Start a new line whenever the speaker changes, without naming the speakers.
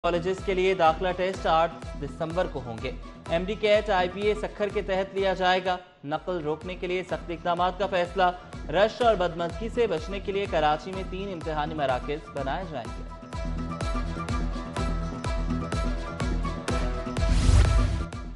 Colleges के लिए दाखिला टेस्ट 8 दिसंबर को होंगे। एमडी कैट आईपीए सक्खर के तहत लिया जाएगा। नकल रोकने के लिए सख्त इकदाम का फैसला। रश और बदमज़गी से बचने के लिए कराची में 3 इम्तिहानी मराकज़ बनाए जाएंगे।